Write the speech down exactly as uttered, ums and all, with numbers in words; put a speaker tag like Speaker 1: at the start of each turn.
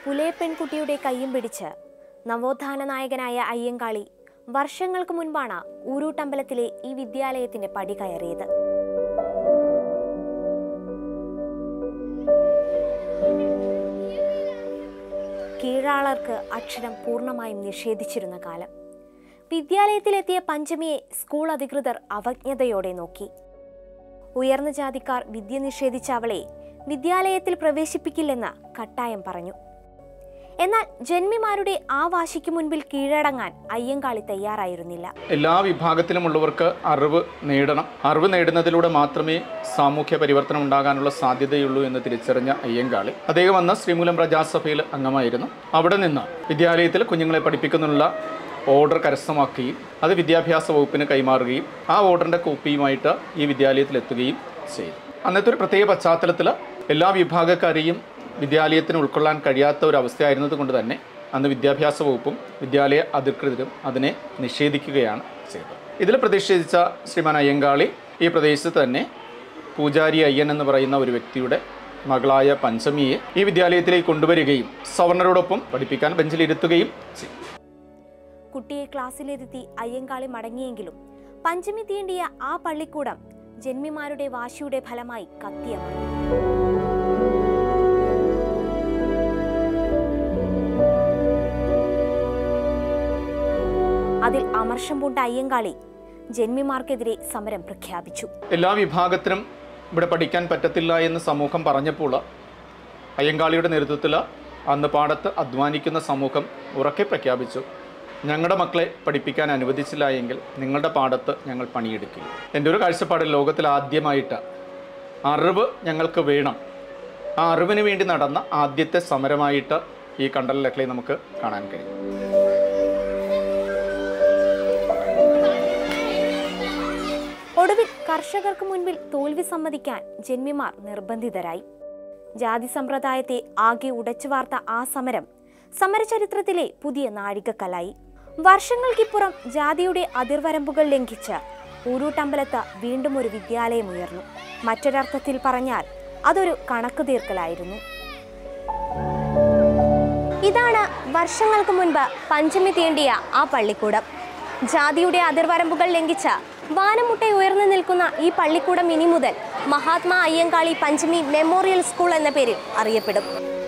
Speaker 1: പുലയ പെൺകുട്ടിയുടെ കയ്യും പിടിച്ച് നവോത്ഥാന നായകനായ അയ്യങ്കാളി വർഷങ്ങൾക്ക് മുൻപാണ് ഊരൂട്ടമ്പലത്തിലെ ഈ വിദ്യാലയത്തിന്റെ പടി കയറിയത്. കീഴാളർക്ക് അക്ഷരം പൂർണ്ണമായും നിഷേധിച്ചിരുന്ന കാലം. വിദ്യാലയത്തിലെത്തിയ പഞ്ചമിയെ സ്കൂൾ അധികൃതർ അവജ്ഞതയോടെ നോക്കി. ഉയർന്ന ജാതിക്കാർ വിദ്യ നിഷേധിച്ച അവളെ വിദ്യാലയത്തിൽ പ്രവേശിപ്പിക്കില്ലെന്ന് കട്ടായം പറഞ്ഞു. എന്നാൽ ജന്മിമാരുടെ ആ വാശിക്ക് മുൻപിൽ കീഴടങ്ങാൻ അയ്യങ്കാളി തയ്യാറായിരുന്നില്ല.
Speaker 2: എല്ലാ വിഭാഗത്തിലുമുള്ളവർക്ക് അറിവ് നേടണം, അറിവ് നേടുന്നതിലൂടെ മാത്രമേ സാമൂഹ്യ പരിവർത്തനം ഉണ്ടാകാനുള്ള സാധ്യതയുള്ളൂ എന്ന് തിരിച്ചറിഞ്ഞ അയ്യങ്കാളി അദ്ദേഹം അന്ന് ശ്രീമൂലം പ്രജാസഭയിൽ അംഗമായിരുന്നു. അവിടെ നിന്ന് വിദ്യാലയത്തിൽ കുഞ്ഞുങ്ങളെ പഠിപ്പിക്കുന്നുള്ള ഓർഡർ കരസ്ഥമാക്കുകയും അത് വിദ്യാഭ്യാസ വകുപ്പിന് കൈമാറുകയും ആ ഓർഡറിൻ്റെ കോപ്പിയുമായിട്ട് ഈ വിദ്യാലയത്തിൽ എത്തുകയും ചെയ്തു. അന്നത്തെ ഒരു പ്രത്യേക പശ്ചാത്തലത്തിൽ എല്ലാ വിഭാഗക്കാരെയും വിദ്യാലയത്തിന് ഉൾക്കൊള്ളാൻ കഴിയാത്ത ഒരു അവസ്ഥയായിരുന്നത് കൊണ്ട് തന്നെ അന്ന് വിദ്യാഭ്യാസ വകുപ്പും വിദ്യാലയ അധികൃതരും അതിനെ നിഷേധിക്കുകയാണ് ചെയ്തത്. ഇതിൽ പ്രതിഷേധിച്ച ശ്രീമാൻ അയ്യങ്കാളി ഈ പ്രദേശത്ത് തന്നെ പൂജാരി അയ്യൻ എന്ന് പറയുന്ന ഒരു വ്യക്തിയുടെ മകളായ പഞ്ചമിയെ ഈ വിദ്യാലയത്തിലേക്ക് കൊണ്ടുവരികയും സവർണരോടൊപ്പം പഠിപ്പിക്കാൻ ബെഞ്ചിലിരുത്തുകയും ചെയ്തു.
Speaker 1: കുട്ടിയെ ക്ലാസ്സിലിരുത്തി അയ്യങ്കാളി മടങ്ങിയെങ്കിലും പഞ്ചമി തീണ്ടിയ ആ പള്ളിക്കൂടം ജന്മിമാരുടെ വാശിയുടെ ഫലമായി കത്തിയമർന്നു. അതിൽ അമർഷം പൂണ്ട അയ്യങ്കാളി ജന്മിമാർക്കെതിരെ സമരം പ്രഖ്യാപിച്ചു.
Speaker 2: എല്ലാ വിഭാഗത്തിനും ഇവിടെ പഠിക്കാൻ പറ്റത്തില്ല എന്ന് സമൂഹം പറഞ്ഞപ്പോൾ അയ്യങ്കാളിയുടെ നേതൃത്വത്തിൽ അന്ന് പാടത്ത് അധ്വാനിക്കുന്ന സമൂഹം ഉറക്കെ പ്രഖ്യാപിച്ചു, ഞങ്ങളുടെ മക്കളെ പഠിപ്പിക്കാൻ അനുവദിച്ചില്ല എങ്കിൽ നിങ്ങളുടെ പാടത്ത് ഞങ്ങൾ പണിയെടുക്കും. എൻ്റെ ഒരു കാഴ്ചപ്പാടിൽ ലോകത്തിൽ ആദ്യമായിട്ട് അറിവ് ഞങ്ങൾക്ക് വേണം, ആ അറിവിന് വേണ്ടി നടന്ന ആദ്യത്തെ സമരമായിട്ട് ഈ കണ്ടൽ ലഹളയെ നമുക്ക് കാണാൻ കഴിയും.
Speaker 1: ഒടുവിൽ കർഷകർക്ക് മുൻപിൽ തോൽവി സമ്മതിക്കാൻ ജന്മിമാർ നിർബന്ധിതരായി. ജാതി സമ്പ്രദായത്തെ ആകെ ഉടച്ചു വാർത്ത ആ സമരം സമരചരിത്രത്തിലെ പുതിയ നാഴികക്കല്ലായി. വർഷങ്ങൾക്കിപ്പുറം ജാതിയുടെ അതിർവരമ്പുകൾ ലംഘിച്ച് ഊരൂട്ടമ്പലത്ത് വീണ്ടും ഒരു വിദ്യാലയം ഉയർന്നു. മറ്റൊരർത്ഥത്തിൽ പറഞ്ഞാൽ അതൊരു കണക്ക് തീർക്കലായിരുന്നു. ഇതാണ് വർഷങ്ങൾക്ക് മുൻപ് പഞ്ചമി തീണ്ടിയ ആ പള്ളിക്കൂടം. ജാതിയുടെ അതിർവരമ്പുകൾ ലംഘിച്ച വാനമുട്ടെ ഉയർന്നു നിൽക്കുന്ന ഈ പള്ളിക്കൂടം ഇനി മുതൽ മഹാത്മാ അയ്യങ്കാളി പഞ്ചമി മെമ്മോറിയൽ സ്കൂൾ എന്ന പേരിൽ അറിയപ്പെടും.